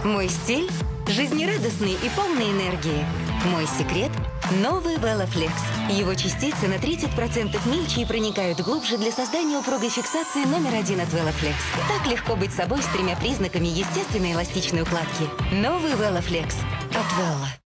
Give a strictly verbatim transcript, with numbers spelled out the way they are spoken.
Мой стиль – жизнерадостный и полный энергии. Мой секрет – новый Велофлекс. Его частицы на тридцать процентов мельче и проникают глубже для создания упругой фиксации номер один от Велофлекс. Так легко быть собой с тремя признаками естественной эластичной укладки. Новый Велофлекс от Велла.